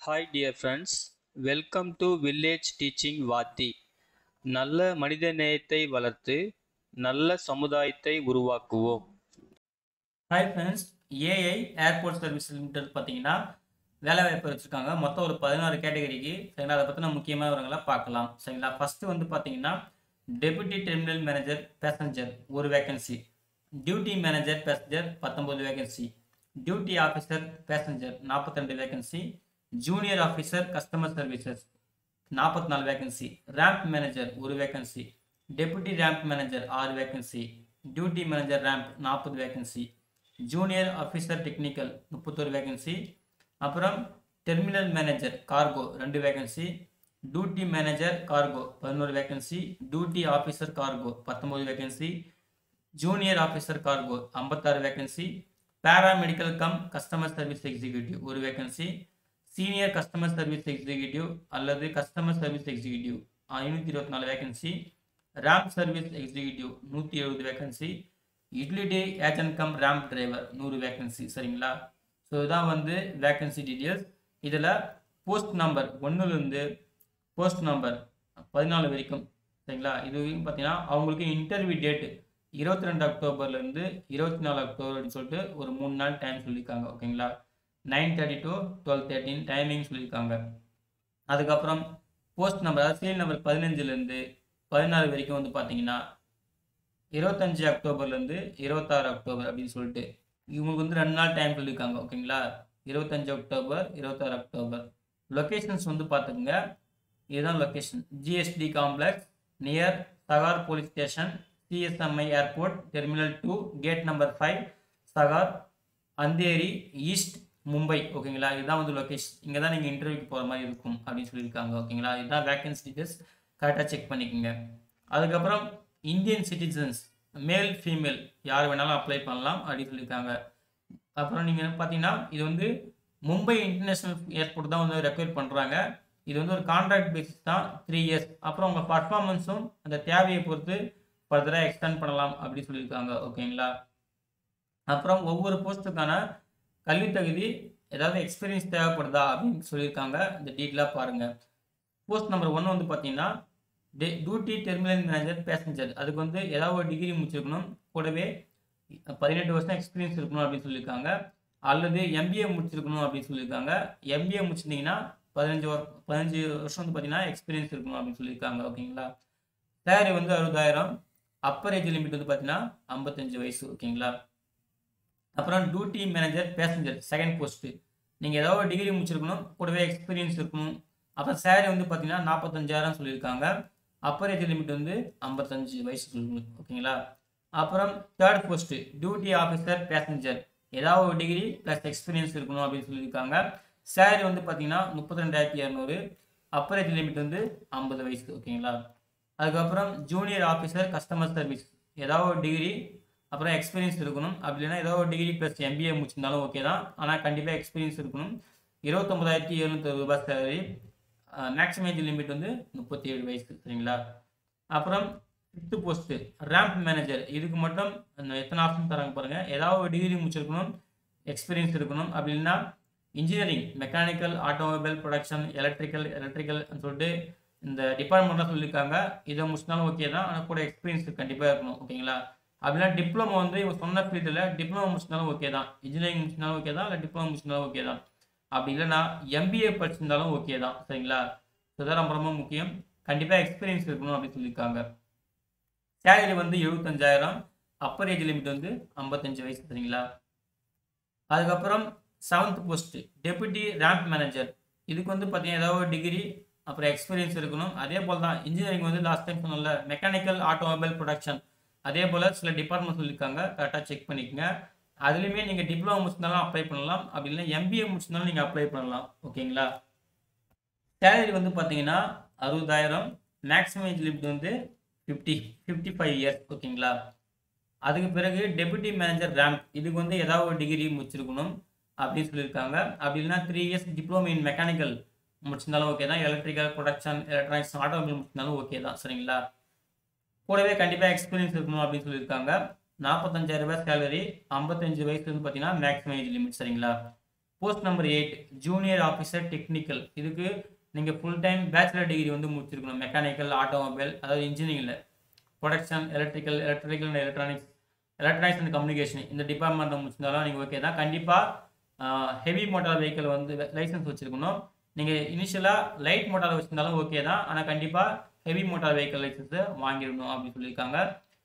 Hi dear friends, welcome to Village Teaching Vati. நல்ல மனிதநேயத்தை வளர்த்து நல்ல சமுதாயத்தை உருவாக்குவோம். Hi friends, AI airport service limited பார்த்தீங்கன்னா வேலைவாய்ப்பு வச்சுருக்காங்க. மொத்தம் ஒரு 16 கேட்டகரிக்கு. சரிங்களா, அதை பற்றின முக்கியமான விவரங்களை பார்க்கலாம். சரிங்களா, ஃபஸ்ட்டு வந்து பார்த்தீங்கன்னா டெபுட்டி டெர்மினல் மேனேஜர் பேசஞ்சர் ஒரு vacancy, duty manager passenger 19 vacancy, duty officer passenger 42 vacancy, junior officer customer services 44 vacancy, ramp manager ஒரு vacancy, deputy ramp manager 6 vacancy, duty manager ramp 40 vacancy, junior officer technical 31 vacancy, அப்புறம் terminal manager cargo 2 vacancy, duty manager cargo 11 vacancy, duty officer cargo 19 vacancy, junior officer cargo 56 vacancy, paramedical cum customer service executive ஒரு vacancy, senior customer service executive அல்லது customer service executive 524 vacancy, ramp service executive 170 vacancy, utility agent cum ramp driver 100 vacancy. சரிங்களா, so இதுதான் வந்து vacancy details. இதில் post number 1லேருந்து post number 14 வரைக்கும். சரிங்களா, இது பார்த்தீங்கன்னா அவங்களுக்கு இன்டர்வியூ டேட்டு 22 அக்டோபர்லேருந்து 24 அக்டோபர் அப்படின்னு சொல்லிட்டு ஒரு 3 நாள் டைம் சொல்லியிருக்காங்க. ஓகேங்களா, 9:30 to 12:13 டைமிங் சொல்லியிருக்காங்க. அதுக்கப்புறம் போஸ்ட் நம்பர், அதாவது சீரியல் நம்பர் 15லேருந்து 16 வரைக்கும் வந்து பார்த்தீங்கன்னா 25 அக்டோபர்லேருந்து 26 அக்டோபர் அப்படின்னு சொல்லிட்டு இவங்களுக்கு வந்து 2 நாள் டைம் சொல்லியிருக்காங்க. ஓகேங்களா, 25 அக்டோபர் 26 அக்டோபர். லொக்கேஷன்ஸ் வந்து பார்த்துக்குங்க, இதுதான் location. GST complex near Sahar police station, CSMI airport terminal 2 gate number 5 Sahar, Andheri East Mumbai. ஓகேங்களா, இதுதான் வந்து லொக்கேஷன். இங்கே தான் நீங்கள் இன்டர்வியூக்கு போகிற மாதிரி இருக்கும் அப்படின்னு சொல்லியிருக்காங்க. ஓகேங்களா, இதுதான் வேகன்சி டீட்டெயில்ஸ், கரெக்டாக செக் பண்ணிக்கோங்க. அதுக்கப்புறம் இந்தியன் சிட்டிசன்ஸ் மேல் ஃபீமேல் யார் வேணாலும் அப்ளை பண்ணலாம் அப்படின்னு சொல்லியிருக்காங்க. அப்புறம் நீங்கள் பார்த்தீங்கன்னா இது வந்து மும்பை இன்டர்நேஷ்னல் ஏர்போர்ட் தான் வந்து ரெக்வயர் பண்ணுறாங்க. இது வந்து ஒரு கான்ட்ராக்ட் பேசிஸ் தான், 3 இயர்ஸ். அப்புறம் உங்கள் பர்ஃபார்மன்ஸும் அந்த தேவையை பொறுத்து ஃபர்தராக எக்ஸ்டெண்ட் பண்ணலாம் அப்படின்னு சொல்லியிருக்காங்க. ஓகேங்களா, அப்புறம் ஒவ்வொரு போஸ்ட்டுக்கான கல்வி தகுதி ஏதாவது எக்ஸ்பீரியன்ஸ் தேவைப்படுதா அப்படின்னு சொல்லியிருக்காங்க. இந்த டீட்டெயிலாக பாருங்கள். போஸ்ட் நம்பர் 1 வந்து பார்த்தீங்கன்னா டியூட்டி டெர்மினல் மேனேஜர் பேசஞ்சர், அதுக்கு வந்து ஏதாவது ஒரு டிகிரி முடிச்சிருக்கணும், கூடவே 18 வருஷம் எக்ஸ்பீரியன்ஸ் இருக்கணும் அப்படின்னு சொல்லியிருக்காங்க. அல்லது எம்பிஏ முடிச்சிருக்கணும் அப்படின்னு சொல்லியிருக்காங்க. எம்பிஏ முடிச்சிருந்தீங்கன்னா 15 வருஷம் வந்து பார்த்தீங்கன்னா எக்ஸ்பீரியன்ஸ் இருக்கணும் அப்படின்னு சொல்லியிருக்காங்க. ஓகேங்களா, சேலரி வந்து 60,000, அப்பர் ஏஜ் லிமிட் வந்து பார்த்தீங்கன்னா 55 வயசு. ஓகேங்களா, அப்புறம் duty manager passenger second post, நீங்கள் ஏதாவது ஒரு டிகிரி முடிச்சிருக்கணும், கூடவே எக்ஸ்பீரியன்ஸ் இருக்கணும். அப்புறம் சேலரி வந்து பார்த்தீங்கன்னா 45,000 சொல்லியிருக்காங்க. அப்பர் ஏஜ் லிமிட் வந்து 55 வயசு சொல்லணும். ஓகேங்களா, அப்புறம் third post duty officer passenger, ஏதாவது ஒரு டிகிரி ப்ளஸ் எக்ஸ்பீரியன்ஸ் இருக்கணும் அப்படின்னு சொல்லியிருக்காங்க. சேலரி வந்து பார்த்தீங்கன்னா 32,200, அப்பர் ஏஜ் லிமிட் வந்து 50 வயசு. ஓகேங்களா, அதுக்கப்புறம் ஜூனியர் ஆஃபீஸர் கஸ்டமர் சர்வீஸ், ஏதாவது ஒரு டிகிரி அப்புறம் எக்ஸ்பீரியன்ஸ் இருக்கணும். அப்படி இல்லைன்னா ஏதோ ஒரு டிகிரி ப்ளஸ் எம்பிஏ முடிச்சிருந்தாலும் ஓகே தான், ஆனால் கண்டிப்பாக எக்ஸ்பீரியன்ஸ் இருக்கணும். 29,760 ரூபாய் சேலரி, மேக்ஸிமம் ஏஜ் லிமிட் வந்து 37 வயசு. சரிங்களா, அப்புறம் 5th போஸ்ட்டு ரேம்ப் மேனேஜர், இதுக்கு மட்டும் எத்தனை ஆப்ஷன் தராங்க பாருங்கள். ஏதாவது ஒரு டிகிரி முடிச்சிருக்கணும், எக்ஸ்பீரியன்ஸ் இருக்கணும். அப்படி இல்லைன்னா engineering mechanical automobile production electrical சொல்லிட்டு இந்த டிபார்ட்மெண்ட்லாம் சொல்லியிருக்காங்க. இதை முடிச்சினாலும் ஓகே தான், ஆனால் கூட எக்ஸ்பீரியன்ஸ் கண்டிப்பாக இருக்கணும். ஓகேங்களா, அப்படின்னா டிப்ளமோ வந்து இவங்க சொன்ன ஃபீல்டில் டிப்ளமோ முடிச்சிருந்தாலும் ஓகே தான், இன்ஜினியரிங் முடிச்சிருந்தாலும் ஓகே தான், இல்லை டிப்ளமோ முடிச்சிருந்தாலும் ஓகே தான். அப்படி இல்லைன்னா எம்பிஏ படிச்சிருந்தாலும் ஓகே தான். சரிங்களா, இதுதான் ரொம்ப ரொம்ப முக்கியம், கண்டிப்பாக எக்ஸ்பீரியன்ஸ் இருக்கணும் அப்படின்னு சொல்லியிருக்காங்க. சேலரி வந்து 75,000, அப்பர் ஏஜ் லிமிட் வந்து 55 வயசு. சரிங்களா, அதுக்கப்புறம் 7th post deputy ramp manager, இதுக்கு வந்து பார்த்தீங்கன்னா ஏதாவது ஒரு டிகிரி அப்புறம் எக்ஸ்பீரியன்ஸ் இருக்கணும். அதே போல் தான் இன்ஜினியரிங் வந்து லாஸ்ட் டைம் சொன்னல மெக்கானிக்கல் ஆட்டோமொபைல் ப்ரொடக்ஷன், அதே போல் சில டிபார்ட்மெண்ட் சொல்லியிருக்காங்க, கரெக்டாக செக் பண்ணிக்கோங்க. அதுலேயுமே நீங்கள் டிப்ளமோ முடிச்சிருந்தாலும் அப்ளை பண்ணலாம், அப்படி இல்லைன்னா எம்பிஏ முடிச்சிருந்தாலும் நீங்கள் அப்ளை பண்ணலாம். ஓகேங்களா, சேலரி வந்து பார்த்தீங்கன்னா 60,000, மேக்ஸிமம் ஏஜ் லிமிட் வந்து 55 இயர்ஸ். ஓகேங்களா, அதுக்கு பிறகு டெபுட்டி மேனேஜர் ரேம்ப், இதுக்கு வந்து ஏதாவது ஒரு டிகிரி முடிச்சிருக்கணும் அப்படின்னு சொல்லியிருக்காங்க. அப்படி இல்லைன்னா 3 இயர்ஸ் டிப்ளமோ இன் மெக்கானிக்கல் முடிச்சிருந்தாலும் ஓகே தான், எலக்ட்ரிக்கல் ப்ரொடக்ஷன் எலக்ட்ரானிக்ஸ் ஆட்டோமொபைல் முடிச்சிருந்தாலும் ஓகே தான். சரிங்களா, கூடவே கண்டிப்பாக எக்ஸ்பீரியன்ஸ் இருக்கணும் அப்படின்னு சொல்லியிருக்காங்க. 45,000 ரூபாய் சேலரி, 55 வயசு வந்து பார்த்தீங்கன்னா மேக்ஸிமம் ஏஜ் லிமிட். சரிங்களா, post number 8 junior officer technical. இதுக்கு நீங்கள் ஃபுல் டைம் பேச்சுலர் டிகிரி வந்து முடிச்சிருக்கணும். மெக்கானிக்கல், ஆட்டோமொபைல், அதாவது இன்ஜினியரிங்கில் production, electrical and electronics and communication இந்த டிபார்ட்மெண்ட்டை முடிச்சிருந்தாலும் நீங்கள் ஓகே தான். கண்டிப்பாக ஹெவி மோட்டார் வெஹிக்கிள் வந்து லைசன்ஸ் வச்சுருக்கணும். நீங்கள் இனிஷியலாக லைட் மோட்டார் வச்சுருந்தாலும் ஓகே தான். ஆனால் கண்டிப்பாக ஹெவி மோட்டார் வெஹிக்கிள் லைசன்ஸை வாங்கிடணும் அப்படின்னு சொல்லியிருக்காங்க.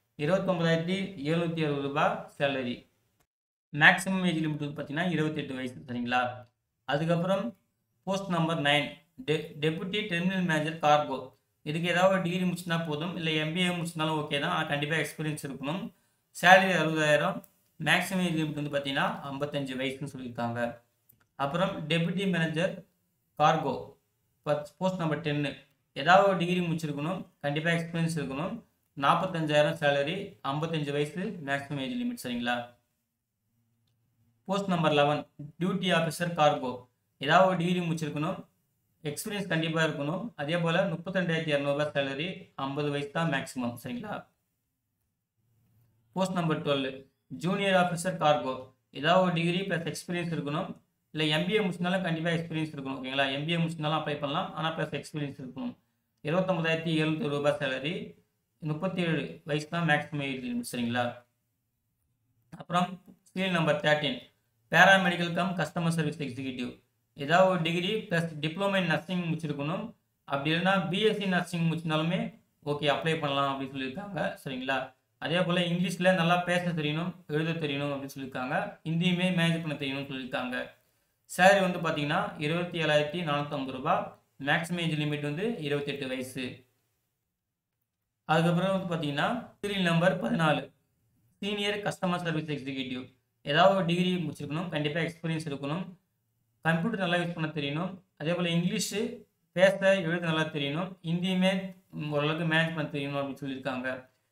29,760 ரூபாய் சேலரி. மேக்ஸிமம் ஏஜ் லிமிட் வந்து பார்த்தீங்கன்னா 28 வயசு. சரிங்களா? அதுக்கப்புறம் post number 9 deputy terminal manager cargo. இதுக்கு ஏதாவது ஒரு டிகிரி முடிச்சுனா போதும், இல்லை MBA முடிச்சிருந்தாலும் ஓகே தான். ஆனால் கண்டிப்பாக எக்ஸ்பீரியன்ஸ் இருக்கணும். சேலரி 60,000. மேக்ஸிமம் ஏஜ் லிமிட் வந்து பார்த்தீங்கன்னா 55 வயசுன்னு சொல்லியிருக்காங்க. அப்புறம் deputy manager cargo post number 10 ஏதாவது ஒரு டிகிரி முடிச்சிருக்கணும், கண்டிப்பாக எக்ஸ்பீரியன்ஸ் இருக்கணும். 45,000 சேலரி, 55 வயசு மேக்ஸிமம் ஏஜ் லிமிட். சரிங்களா? Post number 11 duty officer cargo. ஏதாவது ஒரு டிகிரி முடிச்சிருக்கணும், எக்ஸ்பீரியன்ஸ் கண்டிப்பாக இருக்கணும். அதே போல் 32,200 சேலரி, 50 வயசு தான் மேக்ஸிமம். சரிங்களா? Post number 12 junior officer cargo. ஏதாவது ஒரு டிகிரி ப்ளஸ் எக்ஸ்பீரியன்ஸ் இருக்கணும், இல்லை MBA முடிச்சிருந்தாலும் கண்டிப்பாக எக்ஸ்பீரியன்ஸ் இருக்கணும். ஓகேங்களா? MBA முடிச்சிருந்தாலும் அப்ளை பண்ணலாம், ஆனால் ப்ளஸ் எக்ஸ்பீரியன்ஸ் இருக்கணும். 29,700 ரூபாய் சேலரி, 37 வயசு தான் மேக்ஸிமம் ஏஜ் லிமிட். சரிங்களா? அப்புறம் serial number 13 paramedical cum customer service executive. ஏதாவது ஒரு degree plus diploma in nursing முடிச்சிருக்கணும். அப்படி இல்லைன்னா BSc நர்சிங் முடிச்சிருந்தாலுமே ஓகே அப்ளை பண்ணலாம் அப்படின்னு சொல்லியிருக்காங்க. சரிங்களா? அதே போல் இங்கிலீஷில் நல்லா பேச தெரியணும், எழுத தெரியணும் அப்படின்னு சொல்லியிருக்காங்க. ஹிந்தியுமே மேனேஜ் பண்ண தெரியணும்னு சொல்லியிருக்காங்க. சேலரி வந்து பார்த்தீங்கன்னா 27,450 ரூபாய். மேக்ஸிமம் ஏஜ் லிமிட் வந்து 28 வயசு. அதுக்கப்புறம் வந்து பார்த்தீங்கன்னா serial number 14 senior customer service executive. ஏதாவது ஒரு டிகிரி முடிச்சிருக்கணும், கண்டிப்பாக எக்ஸ்பீரியன்ஸ் இருக்கணும், கம்ப்யூட்டர் நல்லா யூஸ் பண்ண தெரியணும். அதே போல் இங்கிலீஷு பேச எழுத நல்லா தெரியணும், ஹிந்தியுமே ஓரளவுக்கு மேனேஜ் பண்ண தெரியணும் அப்படின்னு சொல்லியிருக்காங்க.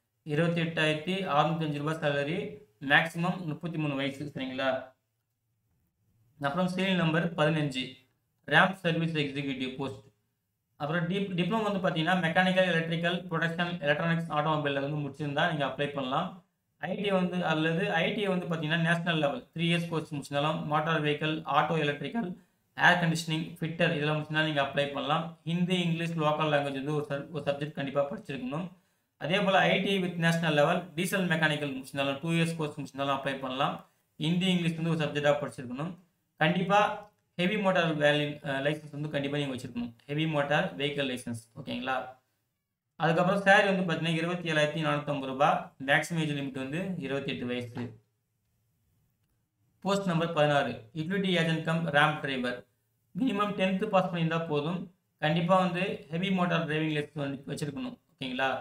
28,605 ரூபாய் சேலரி, மேக்ஸிமம் 33 வயசு. சரிங்களா? அப்புறம் serial number 15 ramp service executive post. அப்புறம் டிப்ளமோ வந்து பார்த்தீங்கன்னா மெக்கானிக்கல், எலக்ட்ரிக்கல், ப்ரொடக்ஷன், எலக்ட்ரானிக்ஸ், ஆட்டோமொபைலில் வந்து முடிச்சிருந்தா நீங்கள் அப்ளை பண்ணலாம். ஐடி வந்து வந்து பார்த்தீங்கன்னா நேஷனல் லெவல் 3 இயர்ஸ் கோர்ஸ் முடிச்சிருந்தாலும் motor vehicle, auto electrical, air conditioning, fitter இதெல்லாம் முடிச்சிருந்தாலும் நீங்கள் அப்ளை பண்ணலாம். ஹிந்தி, இங்கிலீஷ், லோக்கல் லாங்குவேஜ் வந்து ஒரு சப்ஜெக்ட் கண்டிப்பாக படிச்சிருக்கணும். அதே போல் ITI with national level diesel mechanical முடிச்சிருந்தாலும் 2 இயர்ஸ் கோர்ஸ் முடிச்சிருந்தாலும் அப்ளை பண்ணலாம். ஹிந்தி, இங்கிலீஷ் வந்து ஒரு சப்ஜெக்டாக படிச்சிருக்கணும். கண்டிப்பாக ஹெவி மோட்டார் லைசன்ஸ் வந்து கண்டிப்பாக நீங்கள் வச்சுருக்கணும். Heavy motor vehicle licence. ஓகேங்களா? அதுக்கப்புறம் சேலரி வந்து பார்த்தீங்கன்னா 27,450 ரூபாய். மேக்ஸிமம் ஏஜ் லிமிட் வந்து 28 வயசு. Post number 16 utility agent cum ramp driver. Minimum 10th pass பண்ணியிருந்தால் போதும். கண்டிப்பாக வந்து ஹெவி மோட்டார் டிரைவிங் லைசன்ஸ் வந்து வச்சுருக்கணும். ஓகேங்களா?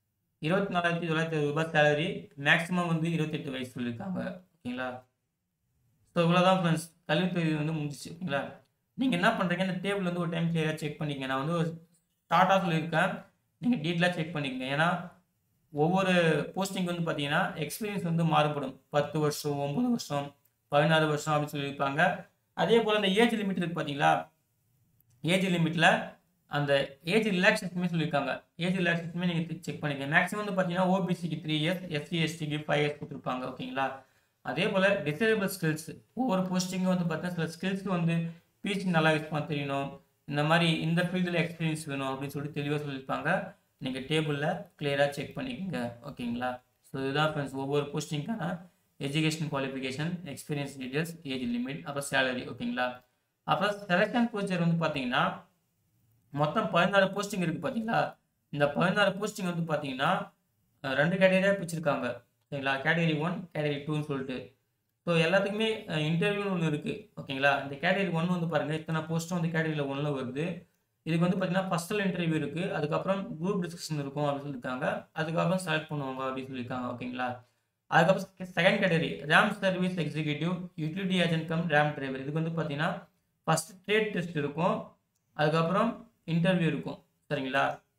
24,960 ரூபாய் சேலரி, மேக்ஸிமம் வந்து 28 வயசு சொல்லியிருக்காங்க. ஓகேங்களா? ஸோ இவ்வளோதான் ஃப்ரெண்ட்ஸ், கல்வித்துறை வந்து முடிஞ்சிச்சு. ஓகேங்களா? நீங்கள் என்ன பண்ணுறீங்க, இந்த டேபிள் வந்து ஒரு டைம் கிளியராக செக் பண்ணிக்கங்க. நான் வந்து ஒரு ஸ்டார்ட்டாக சொல்லியிருக்கேன், நீங்கள் டீட்டெயிலாக செக் பண்ணிக்கங்க. ஏன்னா ஒவ்வொரு போஸ்டிங் வந்து பார்த்தீங்கன்னா எக்ஸ்பீரியன்ஸ் வந்து மாறுபடும். 10 வருஷம், 9 வருஷம், 16 வருஷம் அப்படின்னு சொல்லியிருப்பாங்க. அதே போல் அந்த ஏஜ் லிமிட் இருக்குது பார்த்தீங்களா, ஏஜ் லிமிட்டில் அந்த ஏஜ் ரிலாக்ஸேஷனுமே சொல்லியிருக்காங்க. ஏஜ் ரிலாக்ஸேஷனுமே நீங்கள் செக் பண்ணிக்கங்க. மேக்ஸிமம் வந்து பார்த்தீங்கன்னா ஓபிசிக்கு 3 இயர்ஸ், SC STக்கு 5 இயர்ஸ் கொடுத்துருப்பாங்க. ஓகேங்களா? அதே போல் டிசேபிள் ஸ்கில்ஸ் ஒவ்வொரு போஸ்டிங்கும் வந்து பார்த்தீங்கன்னா சில ஸ்கில்ஸ்க்கு வந்து பிஹெச்டி நல்லா யூஸ் பண்ண தெரியணும், இந்த மாதிரி இந்த ஃபீல்டில் எக்ஸ்பீரியன்ஸ் வேணும் அப்படின்னு சொல்லிட்டு தெளிவாக சொல்லியிருப்பாங்க. நீங்கள் டேபிளில் கிளியராக செக் பண்ணிக்கோங்க. ஓகேங்களா? ஸோ இதுதான் ஃப்ரெண்ட்ஸ் ஒவ்வொரு போஸ்டிங்கான education qualification, experience details, age limit, அப்புறம் சேலரி. ஓகேங்களா? அப்புறம் செலக்ஷன் ப்ரொசீஜர் வந்து பார்த்தீங்கன்னா மொத்தம் 14 போஸ்டிங் இருக்குது பார்த்தீங்களா. இந்த 14 போஸ்டிங் வந்து பார்த்தீங்கன்னா 2 கேட்டகரியாக பிரிச்சிருக்காங்க. சரிங்களா? கேட்டகரி 1, கேட்டகரி 2ன்னு சொல்லிட்டு. ஸோ எல்லாத்துக்குமே இன்டர்வியூன்னு ஒன்று இருக்குது. ஓகேங்களா? இந்த கேட்டகரி 1 வந்து பாருங்கள், இத்தனை போஸ்ட்டும் வந்து கேட்டகரியில் 1ல் வருது. இதுக்கு வந்து பார்த்தீங்கன்னா ஃபர்ஸ்டல் இன்டர்வியூ இருக்குது, அதுக்கப்புறம் குரூப் டிஸ்கஷன் இருக்கும் அப்படின்னு சொல்லியிருக்காங்க, அதுக்கப்புறம் செலக்ட் பண்ணுவாங்க அப்படின்னு சொல்லியிருக்காங்க. ஓகேங்களா? அதுக்கப்புறம் second category ramp service executive utility agent cum ramp driver. இதுக்கு வந்து பார்த்தீங்கன்னா ஃபர்ஸ்ட் ட்ரேட் டெஸ்ட் இருக்கும், அதுக்கப்புறம் இன்டர்வியூ இருக்கும். சரிங்களா?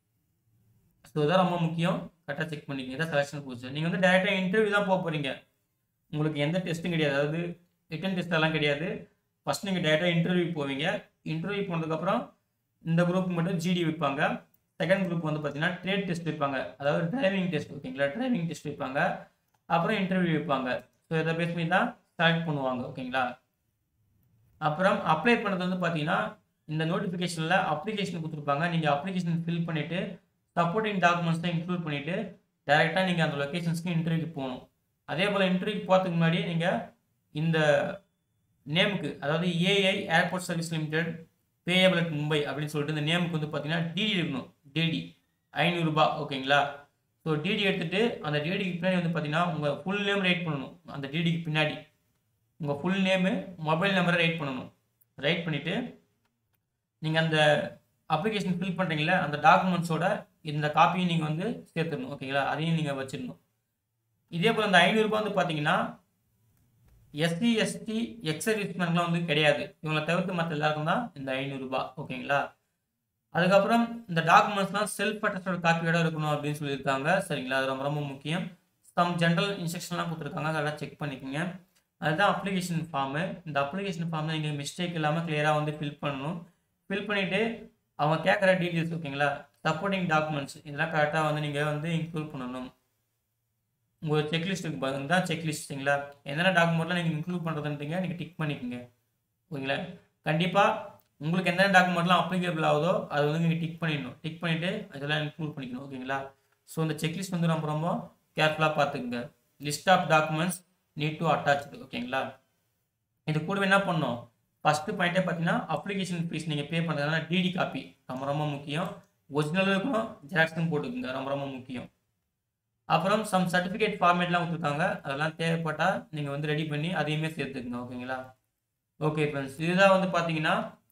ஸோ இதான் ரொம்ப முக்கியம், கரெக்டாக செக் பண்ணிக்கங்க. இதான் செலக்ஷன் ப்ரொசீஜர். நீங்கள் வந்து டேரெக்டாக இன்டர்வியூ தான் போக போகிறீங்க, உங்களுக்கு எந்த டெஸ்ட்டும் கிடையாது, அதாவது ரிட்டன் டெஸ்ட் எல்லாம் கிடையாது. ஃபஸ்ட் நீங்கள் டேரெக்டாக இன்டர்வியூ போவீங்க. இன்டர்வியூ போனதுக்கப்புறம் இந்த குரூப் மட்டும் GD வைப்பாங்க. செகண்ட் குரூப் வந்து பார்த்தீங்கன்னா ட்ரேட் டெஸ்ட் வைப்பாங்க, அதாவது டிரைவிங் டெஸ்ட். ஓகேங்களா? டிரைவிங் டெஸ்ட் வைப்பாங்க, அப்புறம் இன்டர்வியூ வைப்பாங்க. ஸோ இதை பேஸ் பண்ணி தான் செலக்ட் பண்ணுவாங்க. ஓகேங்களா? அப்புறம் அப்ளை பண்ணுறது வந்து பார்த்தீங்கன்னா, இந்த நோட்டிஃபிகேஷனில் அப்ளிகேஷன் குடுத்துருப்பாங்க. நீங்க அப்ளிகேஷன் ஃபில் பண்ணிட்டு, சப்போர்ட்டிங் டாக்குமெண்ட்ஸை இன்க்ளூட் பண்ணிட்டு, டைரக்ட்டா நீங்க அந்த லொகேஷன்ஸ்க்கு இன்டர்வியூக்கு போணும். அதேபோல இன்டர்வியூக்கு போறதுக்கு முன்னாடி நீங்க இந்த நேமுக்கு, அதாவது AI airport service limited payable at Mumbai அப்படின்னு சொல்லிட்டு இந்த நேமுக்கு வந்து பார்த்தீங்கன்னா, டிடி இருக்கணும். டிடி ரூ. 500 ஓகேங்களா? ஸோ டிடி எடுத்துட்டு, அந்த டிடிக்கு பின்னாடி வந்து பார்த்தீங்கன்னா, உங்க ஃபுல் நேம் ரைட் பண்ணணும். அந்த டிடிக்கு பின்னாடி. உங்க ஃபுல் நேமு, மொபைல் நம்பரை ரைட் பண்ணணும். ரைட் பண்ணிட்டு, நீங்க அந்த அப்ளிகேஷன் ஃபில் பண்றீங்கல்ல, அந்த டாக்குமெண்ட்ஸோட இந்த காப்பியும் நீங்க வந்து சேர்த்துடணும். ஓகேங்களா? அதையும் நீங்க வச்சிடணும். இதே போல இந்த ரூ. 500 வந்து பார்த்தீங்கன்னா, எஸ்சி, எஸ்டி, எக்ஸ் சர்வீஸ்மேன்லாம் வந்து கிடையாது. இவங்கள தவிர்த்து மத்த எல்லாருக்கும் தான் இந்த ரூ. 500 ஓகேங்களா? அதுக்கப்புறம் இந்த டாக்குமெண்ட்ஸ்லாம் செல்ஃப் அட்டஸ்டட் காப்பியோட இருக்கணும் அப்படின்னு சொல்லியிருக்காங்க. சரிங்களா? அது ரொம்ப ரொம்ப முக்கியம். சம் ஜெனரல் இன்ஸ்ட்ரக்ஷன்லாம் குடுத்துருக்காங்க. அதெல்லாம் செக் பண்ணிக்கங்க. அதுதான் அப்ளிகேஷன் ஃபார்மு. இந்த அப்ளிகேஷன் ஃபார்ம்ல நீங்க மிஸ்டேக் இல்லாம கிளியரா வந்து ஃபில் பண்ணணும். ஃபில் பண்ணிட்டு, அவங்க கேட்குற டீட்டெயில்ஸ் ஓகேங்களா? சப்போர்ட்டிங் டாக்குமெண்ட்ஸ் இதெல்லாம் கரெக்ட்டா வந்து நீங்க வந்து இன்க்ளூட் பண்ணணும். உங்க செக்லிஸ்ட் இருக்கு பாருங்க. இதுதான் செக்லிஸ்ட் சரிங்களா? என்னென்ன டாக்குமெண்ட்லாம் நீங்க இன்க்ளூட் பண்றதுன்றீங்க நீங்க டிக் பண்ணிக்கங்க. ஓகேங்களா? கண்டிப்பா உங்களுக்கு எந்தெந்த டாக்குமெண்ட்லாம் அப்ளிகேபிள் ஆகுதோ, அத வந்து நீங்க டிக் பண்ணிடணும். டிக் பண்ணிட்டு அதெல்லாம் இன்க்ளூட் பண்ணிக்கணும். ஓகேங்களா? ஸோ இந்த செக்லிஸ்ட் வந்து ரொம்ப ரொம்ப கேர்ஃபுல்லா பார்த்துக்கங்க. List of documents need to attached ஓகேங்களா? இது கூடவே என்ன பண்ணணும்? ஃபர்ஸ்ட் பாயிண்ட்டே பார்த்தீங்கன்னா, அப்ளிகேஷன் ஃபீஸ் நீங்க பே பண்றதுனால டிடி காப்பி ரொம்ப ரொம்ப முக்கியம். ஒரிஜினலும் இருக்கணும், ஜெராக்ஸும் போட்டுக்கங்க. ரொம்ப ரொம்ப முக்கியம். அப்புறம் சம் சர்டிஃபிகேட் ஃபார்மேட்லாம் குடுத்துருக்காங்க. அதெல்லாம் தேவைப்பட்டா நீங்க வந்து ரெடி பண்ணி அதையுமே சேர்த்துக்கங்க. ஓகேங்களா? Okay friends. இதுதான் வந்து பார்த்தீங்கன்னா,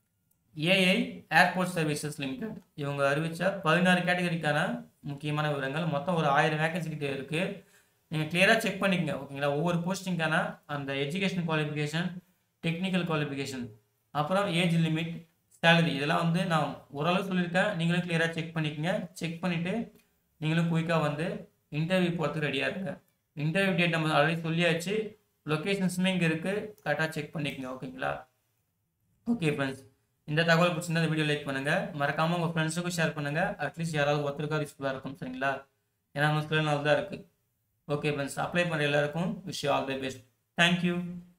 ஏஐ ஏர்போர்ட் சர்வீசஸ் லிமிடெட் இவங்க அறிவிச்ச 16 கேட்டகரிக்கான முக்கியமான விவரங்கள். மொத்தம் ஒரு 1000 வேகன்சி கிட்ட இருக்கு. நீங்க கிளியரா செக் பண்ணிக்கங்க. ஓகேங்களா? ஒவ்வொரு போஸ்டிங்கான அந்த எஜுகேஷன் குவாலிஃபிகேஷன், டெக்னிக்கல் குவாலிஃபிகேஷன், அப்புறம் ஏஜ் லிமிட், சேலரி இதெல்லாம் வந்து நான் ஓரளவு சொல்லியிருக்கேன். நீங்களும் கிளியரா செக் பண்ணிக்கங்க. செக் பண்ணிட்டு நீங்களும் குயிக்கா வந்து இன்டர்வியூ போறதுக்கு ரெடியா இருங்க. இன்டர்வியூ டேட் நம்ம ஆல்ரெடி சொல்லியாச்சு. லொகேஷன்ஸுமே இங்க இருக்கு. கரெக்ட்டா செக் பண்ணிக்கங்க. ஓகேங்களா? Okay friends. இந்த தகவல் பிடிச்சிருந்தா இந்த வீடியோ லைக் பண்ணுங்க. மறக்காம உங்க ஃப்ரெண்ட்ஸுக்கும் ஷேர் பண்ணுங்க. அட்லீஸ்ட் யாராவது ஒருத்தருக்காவது யூஸ்ஃபுல்லா இருக்கும். சரிங்களா? ஏன்னா நம்ம சில நாள் தான் இருக்கு. Okay friends. அப்ளை பண்ற எல்லாருக்கும் wish you all the best. Thank you.